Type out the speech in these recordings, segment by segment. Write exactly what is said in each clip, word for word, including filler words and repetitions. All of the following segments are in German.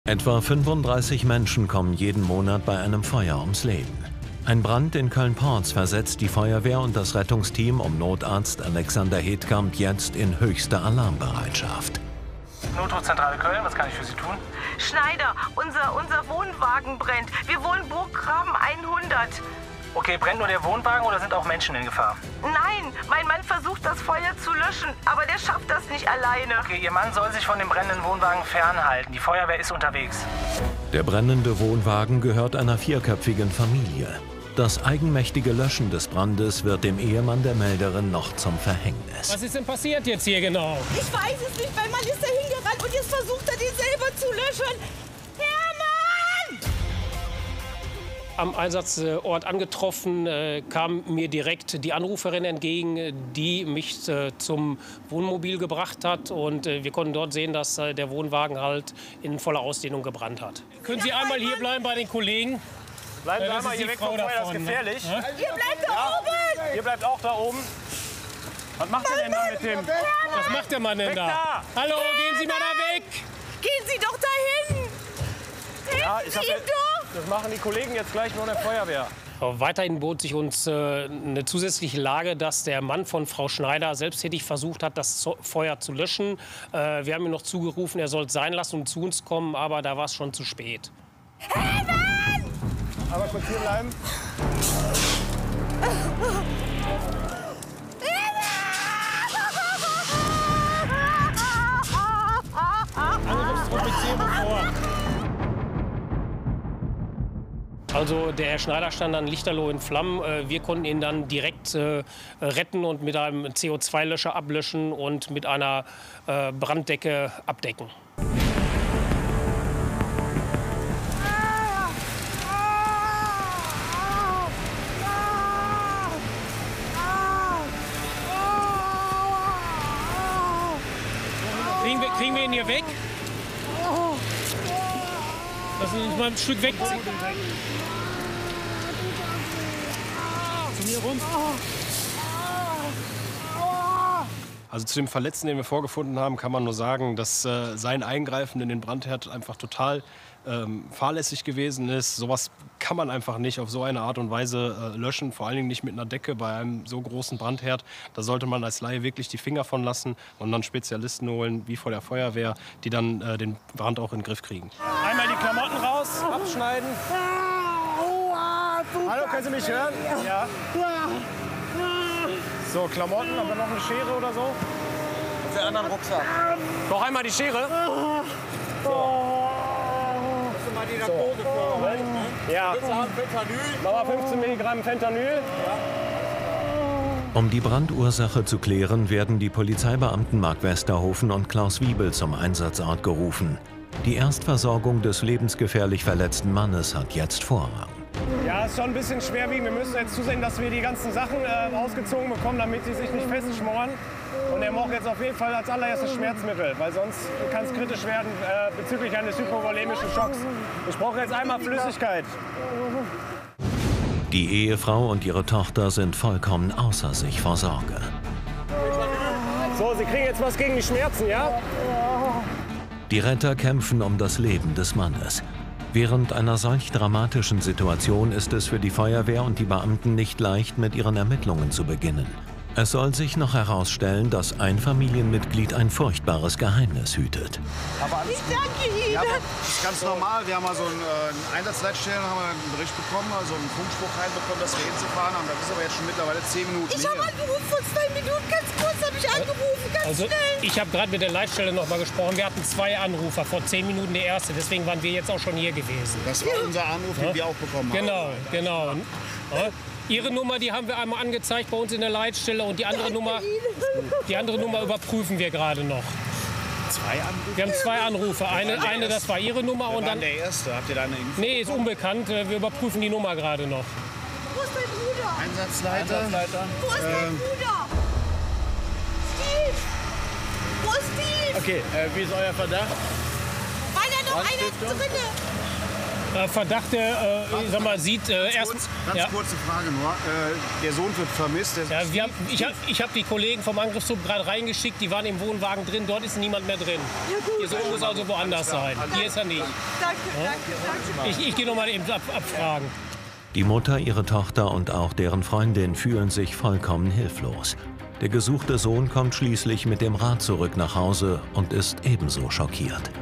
Etwa fünfunddreißig Menschen kommen jeden Monat bei einem Feuer ums Leben. Ein Brand in Köln-Porz versetzt die Feuerwehr und das Rettungsteam um Notarzt Alexander Hedkamp jetzt in höchste Alarmbereitschaft. Notrufzentrale Köln, was kann ich für Sie tun? Schneider, unser, unser Wohnwagen brennt. Wir wohnen Burggraben hundert. Okay, brennt nur der Wohnwagen oder sind auch Menschen in Gefahr? Nein, mein Mann versucht das Feuer zu löschen, aber der schafft das nicht alleine. Okay, Ihr Mann soll sich von dem brennenden Wohnwagen fernhalten. Die Feuerwehr ist unterwegs. Der brennende Wohnwagen gehört einer vierköpfigen Familie. Das eigenmächtige Löschen des Brandes wird dem Ehemann der Melderin noch zum Verhängnis. Was ist denn passiert jetzt hier genau? Ich weiß es nicht, mein Mann ist da hingerannt und jetzt versucht er, den selber zu löschen. Hermann! Am Einsatzort angetroffen, äh, kam mir direkt die Anruferin entgegen, die mich äh, zum Wohnmobil gebracht hat. Und äh, wir konnten dort sehen, dass äh, der Wohnwagen halt in voller Ausdehnung gebrannt hat. Können Sie einmal hier bleiben bei den Kollegen? Bleiben Sie Ja, einmal hier weg vom Feuer, das ist gefährlich. Ne? Ihr bleibt da Ja. oben! Ihr bleibt auch da oben. Was macht ihr denn da mit dem? Was macht der Mann denn Weg da? da! Hallo, gehen Sie mal da weg! Gehen Sie doch dahin! Ja, Helfen ich Sie hab ihm jetzt- doch! Das machen die Kollegen jetzt gleich nur der Feuerwehr. Aber weiterhin bot sich uns äh, eine zusätzliche Lage, dass der Mann von Frau Schneider selbsttätig versucht hat, das Zo- Feuer zu löschen. Äh, wir haben ihm noch zugerufen, er soll es sein lassen und zu uns kommen, aber da war es schon zu spät. Aber kurz hier bleiben. Also der Herr Schneider stand dann lichterloh in Flammen. Äh, Wir konnten ihn dann direkt äh, retten und mit einem C O zwei Löscher ablöschen und mit einer äh, Branddecke abdecken. Kriegen wir, kriegen wir ihn hier weg? Lassen Sie uns mal ein Stück wegziehen. Zu mir rum. Also zu dem Verletzten, den wir vorgefunden haben, kann man nur sagen, dass äh, sein Eingreifen in den Brandherd einfach total ähm, fahrlässig gewesen ist. Sowas kann man einfach nicht auf so eine Art und Weise äh, löschen, vor allen Dingen nicht mit einer Decke bei einem so großen Brandherd. Da sollte man als Laie wirklich die Finger von lassen und dann Spezialisten holen, wie vor der Feuerwehr, die dann äh, den Brand auch in den Griff kriegen. Einmal die Klamotten raus, abschneiden. Hallo, können Sie mich hören? Ja. So, Klamotten, aber noch eine Schere oder so? Und den anderen Rucksack. Noch einmal die Schere. So. Hast du mal die Narkose vorgeholt? Ja. Nochmal fünfzehn Milligramm Fentanyl. Um die Brandursache zu klären, werden die Polizeibeamten Mark Westerhofen und Klaus Wiebel zum Einsatzort gerufen. Die Erstversorgung des lebensgefährlich verletzten Mannes hat jetzt Vorrang. Ja, ist schon ein bisschen schwerwiegend. Wir müssen jetzt zusehen, dass wir die ganzen Sachen äh, ausgezogen bekommen, damit sie sich nicht festschmoren. Und er braucht jetzt auf jeden Fall als allererstes Schmerzmittel, weil sonst kann es kritisch werden äh, bezüglich eines hypovolemischen Schocks. Ich brauche jetzt einmal Flüssigkeit. Die Ehefrau und ihre Tochter sind vollkommen außer sich vor Sorge. So, Sie kriegen jetzt was gegen die Schmerzen, ja? Die Retter kämpfen um das Leben des Mannes. Während einer solch dramatischen Situation ist es für die Feuerwehr und die Beamten nicht leicht, mit ihren Ermittlungen zu beginnen. Es soll sich noch herausstellen, dass ein Familienmitglied ein furchtbares Geheimnis hütet. Aber alles Ich danke Ihnen! Ja, aber das ist ganz normal. Wir haben also einen, äh, einen Einsatzleitstellen, haben wir einen Bericht bekommen, also einen Funkspruch reinbekommen, dass wir hinzufahren haben. Das ist aber jetzt schon mittlerweile zehn Minuten Ich habe her. angerufen vor zwei Minuten, ganz kurz habe ich angerufen, ganz Also schnell. ich habe gerade mit der Leitstelle noch mal gesprochen. Wir hatten zwei Anrufer, vor zehn Minuten der erste. Deswegen waren wir jetzt auch schon hier gewesen. Das war unser Anruf, den wir auch bekommen haben. Genau, genau. Ja. Ihre Nummer, die haben wir einmal angezeigt bei uns in der Leitstelle und die andere Nummer, die andere Nummer überprüfen wir gerade noch. Zwei Anrufe? Wir haben zwei Anrufe. Eine, eine das war Ihre Nummer Wer und war dann. der Erste? Habt ihr da eine Info? Nee, ist unbekannt. Wir überprüfen die Nummer gerade noch. Wo ist dein Bruder? Einsatzleiter. Einsatzleiter. Wo ist dein Ähm. Bruder? Steve! Wo ist Steve? Okay, äh, wie ist euer Verdacht? War da noch einer drinne? Äh, Verdacht, der, äh, ich sag mal, sieht äh, ganz erst... kurz, ganz ja. kurze Frage nur. Äh, der Sohn wird vermisst. Der Ja, wir haben, ich habe ich hab die Kollegen vom Angriffstrupp gerade reingeschickt. Die waren im Wohnwagen drin. Dort ist niemand mehr drin. Ja, gut. Ihr Sohn muss also woanders sein. Hier ist er nicht. Danke, danke, danke. Ich, ich gehe noch mal eben ab, abfragen. Die Mutter, ihre Tochter und auch deren Freundin fühlen sich vollkommen hilflos. Der gesuchte Sohn kommt schließlich mit dem Rad zurück nach Hause und ist ebenso schockiert.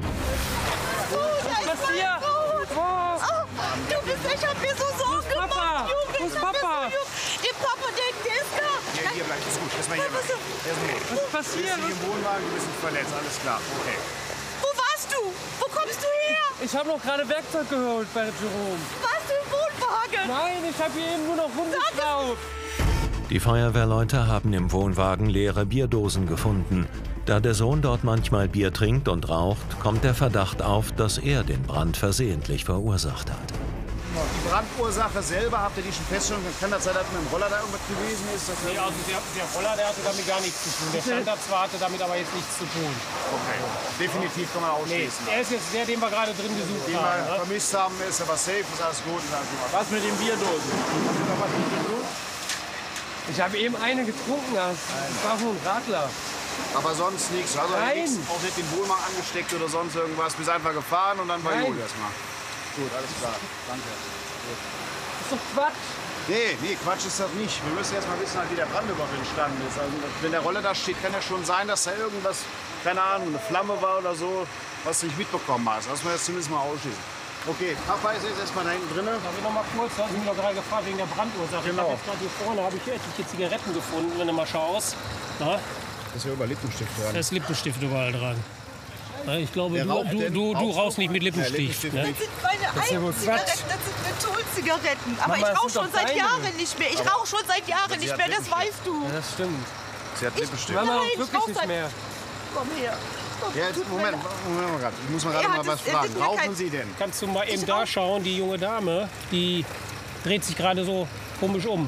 Ich hab mir so Sorgen gemacht, Papa? Junge. Wo ist Papa? Der Papa, der, der ist da. Ja, hier bleibt es gut. Lass mal hier bleiben. Der ist gut. Was ist passiert? Du bist nicht im Wohnwagen, du bist nicht verletzt. Alles klar. Okay. Wo warst du? Wo kommst du her? Ich habe noch gerade Werkzeug geholt bei Jerome. Warst du im Wohnwagen? Nein, ich habe hier eben nur noch rumgeschraubt. Die Feuerwehrleute haben im Wohnwagen leere Bierdosen gefunden. Da der Sohn dort manchmal Bier trinkt und raucht, kommt der Verdacht auf, dass er den Brand versehentlich verursacht hat. Die Brandursache selber, habt ihr die schon festgestellt? Kann das sein, dass mit dem Roller da irgendwas gewesen ist? Dass Nee, also der, der Roller, der hatte damit gar nichts zu tun. Der stand da zwar, hatte damit aber jetzt nichts zu tun. Okay. Definitiv kann man Nee, ausschließen. er ist jetzt der, den wir gerade drin gesucht Den wir haben. Ne? vermisst haben, ist aber safe, ist alles gut. Ist alles gut. Was mit den Bierdosen? Hast du noch was mit dem Blut? Ich habe eben eine getrunken. Das war so ein Radler. Aber sonst nichts. Also Nein. nichts, auch nicht den Wohnwagen angesteckt oder sonst irgendwas. Bist einfach gefahren und dann war Nein. gut erstmal. Gut, alles klar. Danke. Das ist doch Quatsch. Nee, nee, Quatsch ist das nicht. Wir müssen erst mal wissen, halt, wie der Brand überhaupt entstanden ist. Also, wenn der Roller da steht, kann ja schon sein, dass da irgendwas, keine Ahnung, eine Flamme war oder so, was du nicht mitbekommen hast. Das müssen wir jetzt zumindest mal ausschließen. Okay, Papa ist jetzt erstmal da hinten drin. Darf ich noch mal kurz, du hast mich noch gerade gefragt wegen der Brandursache. Genau. Ich habe jetzt gerade hier vorne habe ich etliche Zigaretten gefunden, wenn du mal schaust. Na, Das ist ja über Lippenstift dran. da ist Lippenstift überall dran. Na, ich glaube, Wer du, raucht du, denn? du, du Rauchst rauchst nicht mit Ja, Lippenstift. Lippenstift Ne? nicht. Das sind meine ja wohl eigenen Quatsch. Zigaretten, das sind Mentholzigaretten. Aber Mama, ich das rauche sind doch schon seit deine. Jahren nicht mehr. Ich rauche schon seit Jahren sie nicht hat mehr, das Lippenstift. weißt du. Ja, das stimmt. Sie hat Lippenstift. Mama, Nein, ich wirklich rauch nicht seit- mehr. Komm her. Komm, Ja, jetzt, tut mir Moment, leid. Moment mal grad. Ich muss mal gerade Er mal hat was es- er fragen. gibt mir Rauchen kein- Sie denn? Kannst du mal eben Ich da rauch- schauen, die junge Dame, die dreht sich gerade so komisch um.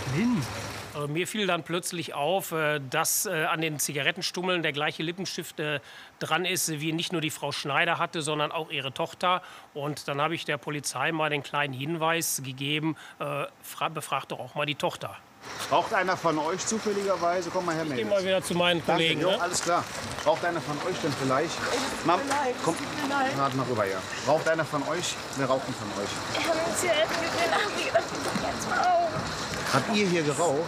Also mir fiel dann plötzlich auf, äh, dass äh, an den Zigarettenstummeln der gleiche Lippenstift äh, dran ist, wie nicht nur die Frau Schneider hatte, sondern auch ihre Tochter. Und dann habe ich der Polizei mal den kleinen Hinweis gegeben, äh, fra- befragt doch auch mal die Tochter. Raucht einer von euch zufälligerweise? Komm mal her, Ich gehe Mädels. mal wieder zu meinen Danke, Kollegen. jo, Ne? alles klar. Raucht einer von euch denn vielleicht? Mam, mir leid, komm, es tut mir leid. rat mal rüber, ja. Raucht einer von euch? Wer raucht denn von euch? Ich habe mir Zigaretten gegeben, haben die gedacht, ich mach jetzt mal auf. Habt ihr hier geraucht?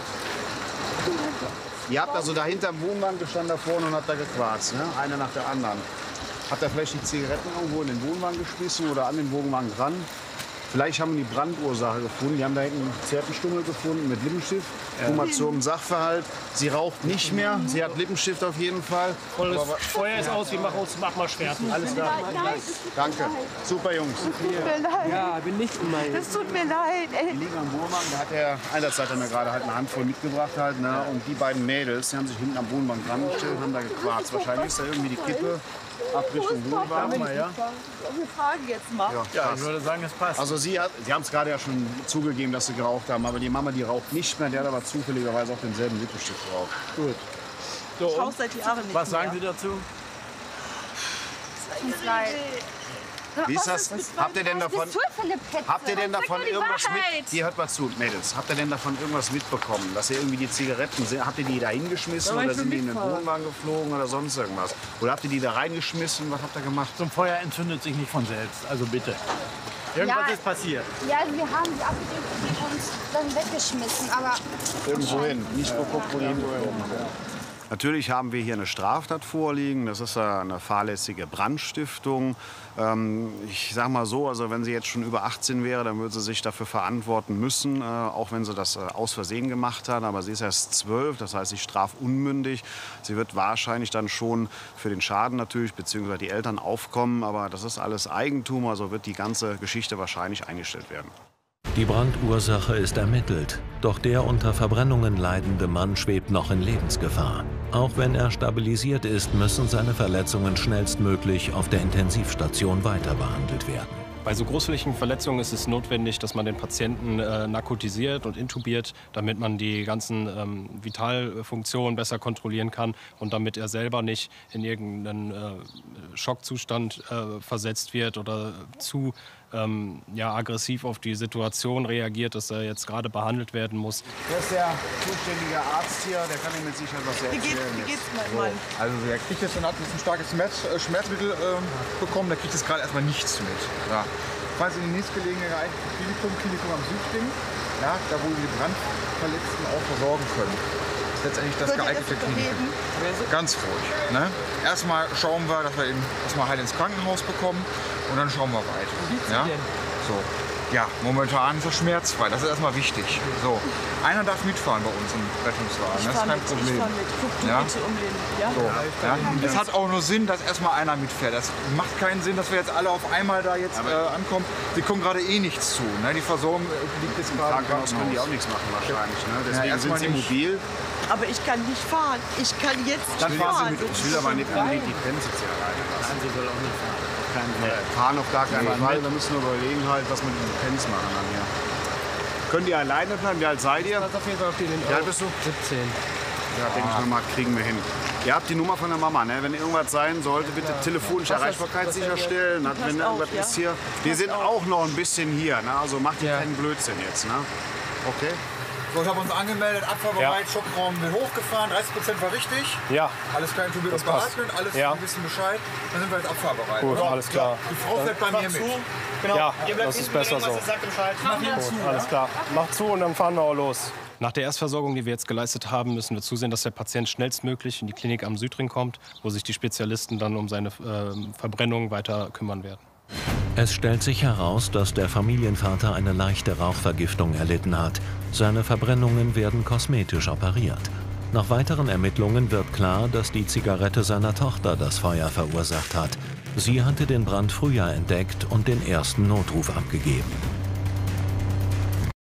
Ihr habt also dahinter im Wohnwagen gestanden da vorne und habt da gequarzt, ne? Eine nach der anderen. Habt ihr vielleicht die Zigaretten irgendwo in den Wohnwagen geschmissen oder an den Wohnwagen dran? Vielleicht haben wir die Brandursache gefunden. Die haben da hinten einen Zerpenstummel gefunden mit Lippenstift. Guck mal zum Sachverhalt. Sie raucht nicht mehr. Sie hat Lippenstift auf jeden Fall. Volles Aber- Feuer ist aus, wir machen uns Machmarschwerten. Alles klar. Nein, es tut Danke. mir leid. Super, Jungs. Es tut mir leid. Ja, bin nicht gemeint. Das tut mir leid. Die Ey. liegen am Wohnwagen. Da hat der Einsatzleiter mir gerade halt eine Handvoll mitgebracht. Halt, ne? Und die beiden Mädels, die haben sich hinten am Wohnwagen dran gestellt und haben da gequarzt. Wahrscheinlich ist da irgendwie die Kippe ab Richtung Wohnwagen. Mal, ja? Wir fragen jetzt mal. Ja, Ich würde sagen, es passt. Also sie, hat, sie haben es gerade ja schon zugegeben, dass sie geraucht haben, aber die Mama, die raucht nicht mehr, der hat aber zufälligerweise auch denselben Lippenstift geraucht. Gut. So, Ich rauche und seit Jahren nicht was sagen mehr. Sie dazu? Tut mir leid. Wie ist das? Habt ihr denn davon, habt ihr denn davon Sag mir die irgendwas Wahrheit. mit? Hier hört mal zu, Mädels. Habt ihr denn davon irgendwas mitbekommen, dass ihr irgendwie die Zigaretten, habt ihr die da hingeschmissen Da war ich oder sind die in den mitgefahren. Wohnwagen geflogen oder sonst irgendwas? Oder habt ihr die da reingeschmissen? Was habt ihr gemacht? So ein Feuer entzündet sich nicht von selbst, also bitte. Irgendwas Ja. ist passiert. Ja, also wir haben sie abgedeckt und dann weggeschmissen, aber Irgendwo hin, nicht geguckt, wo die hingeflogen sind. Natürlich haben wir hier eine Straftat vorliegen. Das ist eine fahrlässige Brandstiftung. Ähm, ich sage mal so, also wenn sie jetzt schon über achtzehn wäre, dann würde sie sich dafür verantworten müssen, äh, auch wenn sie das äh, aus Versehen gemacht hat. Aber sie ist erst zwölf, das heißt, sie ist strafunmündig. Sie wird wahrscheinlich dann schon für den Schaden natürlich, beziehungsweise die Eltern aufkommen. Aber das ist alles Eigentum, also wird die ganze Geschichte wahrscheinlich eingestellt werden. Die Brandursache ist ermittelt, doch der unter Verbrennungen leidende Mann schwebt noch in Lebensgefahr. Auch wenn er stabilisiert ist, müssen seine Verletzungen schnellstmöglich auf der Intensivstation weiter behandelt werden. Bei so großflächigen Verletzungen ist es notwendig, dass man den Patienten äh, narkotisiert und intubiert, damit man die ganzen ähm, Vitalfunktionen besser kontrollieren kann und damit er selber nicht in irgendeinen äh, Schockzustand äh, versetzt wird oder zu ähm, ja, aggressiv auf die Situation reagiert, dass er jetzt gerade behandelt werden muss. Der ist der zuständige Arzt hier, der kann Ihnen mit Sicherheit was erzählen. Wie geht's, wie geht's mein Mann? Also der kriegt jetzt und hat ein starkes Schmerz, äh, Schmerzmittel äh, bekommen, der kriegt jetzt gerade erstmal nichts mit. Ja. Fahren Sie in die nächstgelegene Klinikum, Klinikum am Südring, ja, da wo Sie die Brandverletzten auch versorgen können. Letztendlich das geeignete Klinikum. Ganz ruhig. Ne? Erstmal schauen wir, dass wir ihn erstmal heil ins Krankenhaus bekommen und dann schauen wir weiter. Wie geht's ja? denn? So. Ja, momentan ist er schmerzfrei, das ist erstmal wichtig. So. Einer darf mitfahren bei uns im Rettungswagen, Ich das ist fahr kein mit, Problem. ich fahr mit. Guck du Ja? bitte um den, ja? So, ja. Es hat auch nur Sinn, dass erstmal einer mitfährt. Das macht keinen Sinn, dass wir jetzt alle auf einmal da jetzt äh, ankommen. Sie kommen gerade eh nichts zu. Ne? Die Versorgung liegt jetzt gerade im Krankenhaus können die auch nichts machen wahrscheinlich. Ne? Deswegen ja, sind sie nicht mobil. Aber ich kann nicht fahren. Ich kann jetzt Dann nicht fahren fahren. Sie mit uns. Ich will aber nicht unbedingt die Grenze hier rein. Nein, sie soll auch nicht fahren. Fahren auf gar keinen Fall. Da müssen wir überlegen, halt, was wir mit den Pens machen dann hier. Könnt ihr alleine bleiben? Wie alt seid ihr? Das auf jeden Fall auf den Wie alt bist du? siebzehn. Ja, denke ich mal, kriegen wir hin. Ihr habt die Nummer von der Mama, ne? Wenn irgendwas sein sollte, bitte telefonische Erreichbarkeit sicherstellen. Wenn irgendwas ist hier. Wir sind auch noch ein bisschen hier, ne? Also macht ihr keinen Blödsinn jetzt, ne? Okay. So, ich habe uns angemeldet, abfahrbereit, Ja. Schockraum wird hochgefahren, dreißig Prozent war richtig. Ja. Alles klar, du wirst beatmet, alles Ja. ein bisschen Bescheid. Dann sind wir jetzt abfahrbereit. Gut, oder? alles klar. Die Frau fährt bei mir mit. Genau. Ja, das ist besser so. Gut, alles klar. Macht zu und dann fahren wir auch los. Nach der Erstversorgung, die wir jetzt geleistet haben, müssen wir zusehen, dass der Patient schnellstmöglich in die Klinik am Südring kommt, wo sich die Spezialisten dann um seine äh, Verbrennung weiter kümmern werden. Es stellt sich heraus, dass der Familienvater eine leichte Rauchvergiftung erlitten hat. Seine Verbrennungen werden kosmetisch operiert. Nach weiteren Ermittlungen wird klar, dass die Zigarette seiner Tochter das Feuer verursacht hat. Sie hatte den Brand früher entdeckt und den ersten Notruf abgegeben.